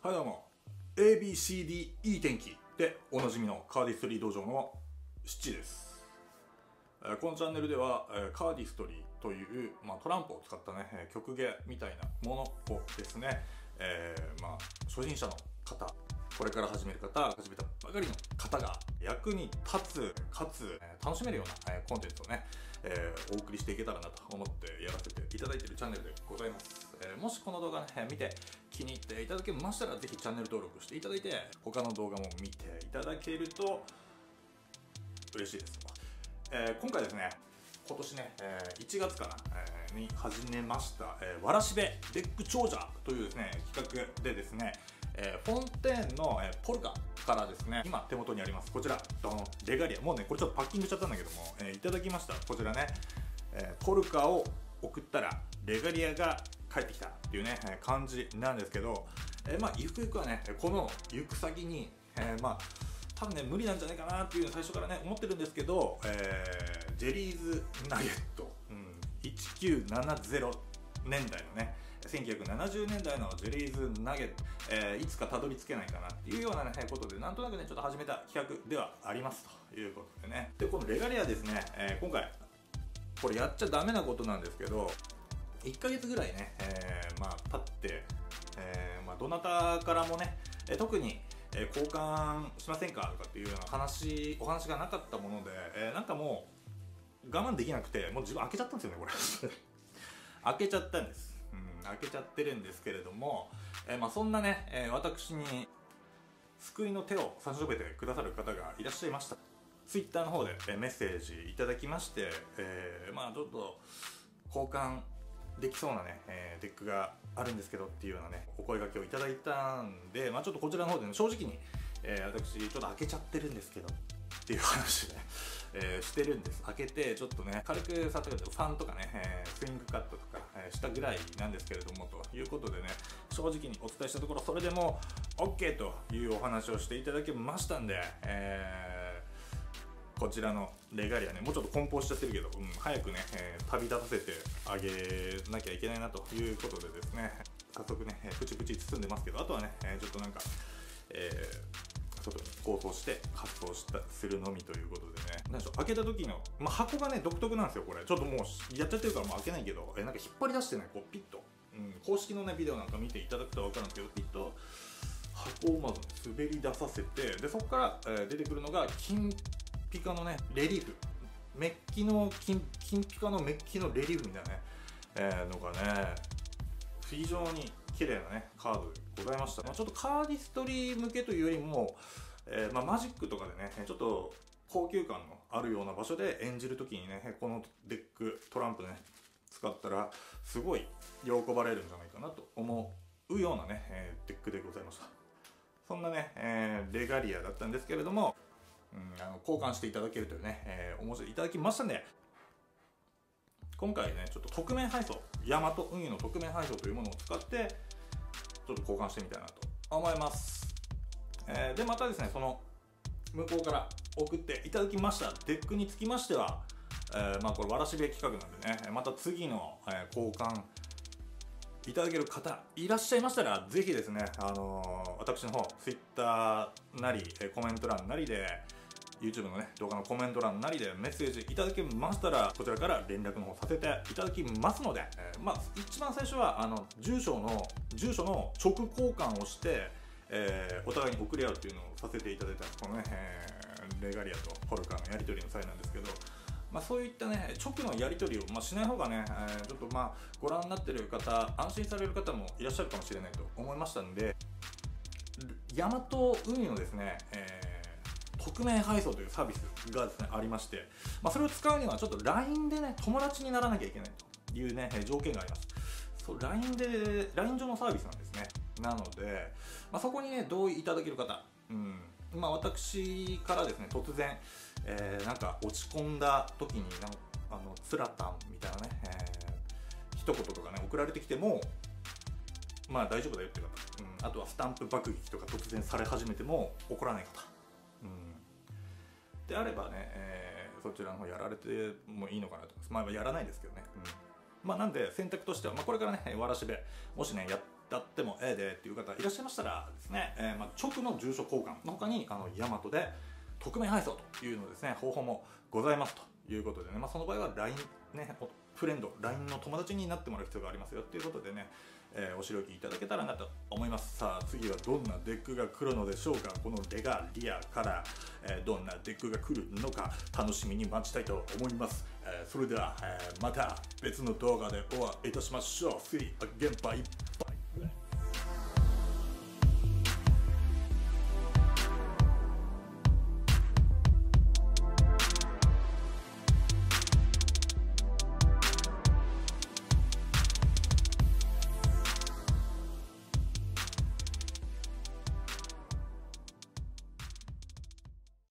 はいどうも ABCD いい天気でおなじみのカーディストリー道場のシッチーです。このチャンネルではカーディストリーという、トランプを使ったね曲芸みたいなものをですね、初心者の方、これから始める方、始めたばかりの方が役に立つかつ楽しめるようなコンテンツをね、お送りしていけたらなと思ってやらせていただいているチャンネルでございます。もしこの動画ね見て気に入っていただけましたら、ぜひチャンネル登録していただいて他の動画も見ていただけると嬉しいです。今回ですね、今年ね、1月から、に始めました、わらしべデック長者というですね企画でですね、フォンテーンの、ポルカからですね、今手元にありますこちらレガリア、もうねこれちょっとパッキングしちゃったんだけども、いただきました。こちらね、ポルカを送ったらレガリアが帰ってきたっていうね感じなんですけど、ゆくゆくはねこの行く先に、多分ね無理なんじゃないかなっていうのを最初からね思ってるんですけど、ジェリーズナゲット、1970年代のね1970年代のジェリーズナゲット、いつかたどり着けないかなっていうような、ことでなんとなくねちょっと始めた企画ではありますということでね。でこのレガリアですね、今回これやっちゃダメなことなんですけど、1ヶ月ぐらいね、経って、どなたからもね、特に交換しませんかとかっていうようなお話がなかったもので、なんかもう我慢できなくて、もう自分開けちゃったんですよねこれ開けちゃったんです、開けちゃってるんですけれども、そんなね、私に救いの手を差し伸べてくださる方がいらっしゃいました。ツイッターの方でメッセージいただきまして、ちょっと交換できそうなね、デックがあるんですけどっていうようなねお声掛けをいただいたんで、ちょっとこちらの方でね正直に、私ちょっと開けちゃってるんですけどっていう話で、してるんです。開けてちょっとね軽く触ってくれて、ファンとかね、スイングカットとか、したぐらいなんですけれども、ということでね正直にお伝えしたところ、それでも OK というお話をしていただけましたんで、こちらのレガリアね、もうちょっと梱包しちゃってるけど、早くね、旅立たせてあげなきゃいけないなということでですね、早速ねプチプチ包んでますけど、あとはねちょっとなんか、外に包装して発送するのみということでね、なんでしょう、開けた時の、箱がね独特なんですよ。これちょっともうやっちゃってるからもう開けないけど、なんか引っ張り出してねこうピッと、公式のねビデオなんか見ていただくと分かるんですけど、ピッと箱をまず滑り出させて、でそこから、出てくるのが金ピカのねレリーフ、メッキの金ピカのメッキのレリーフみたいなね、のがね非常に綺麗なねカードでございました。ちょっとカーディストリー向けというよりも、マジックとかでねちょっと高級感のあるような場所で演じるときにね、このデックトランプね使ったらすごい喜ばれるんじゃないかなと思うようなね、デックでございました。そんなね、レガリアだったんですけれども、交換していただけるというね、お申し出いただきましたんで、今回ねちょっと匿名配送、ヤマト運輸の匿名配送というものを使ってちょっと交換してみたいなと思います。でまたですね、その向こうから送っていただきましたデックにつきましては、これわらしべ企画なんでね、また次の、交換いただける方いらっしゃいましたら、ぜひですね、私の方 Twitter なりコメント欄なりで、YouTube のね動画のコメント欄なりでメッセージいただけましたら、こちらから連絡の方させていただきますので、一番最初は住所の直交換をして、お互いに送り合うっていうのをさせていただいたこのね、レガリアとポルカのやり取りの際なんですけど、そういったね直のやり取りを、しない方がね、ちょっとご覧になってる方、安心される方もいらっしゃるかもしれないと思いましたんで、ヤマト運輸のですね、匿名配送というサービスがですねありまして、それを使うにはちょっと LINE でね友達にならなきゃいけないというね条件があります。そう LINE 上のサービスなんですね。なので、そこにね同意いただける方、私からですね突然、なんか落ち込んだ時につらたんみたいなね、一言とかね送られてきても大丈夫だよって方、あとはスタンプ爆撃とか突然され始めても怒らない方、であればね、そちらの方やられてもいいのかなと思います。やらないですけどね。なんで選択としては、これからねわらしべもしねやっだってもええでっていう方いらっしゃいましたらですね、直の住所交換の他にヤマトで匿名配送というのですね、方法もございますということでね、その場合は LINE ね、フレンド LINE の友達になってもらう必要がありますよということでね、お仕置きいただけたらなと思います。さあ次はどんなデックが来るのでしょうか。このレガリアから、どんなデックが来るのか楽しみに待ちたいと思います。それでは、また別の動画でお会いいたしましょう。See you again. Bye.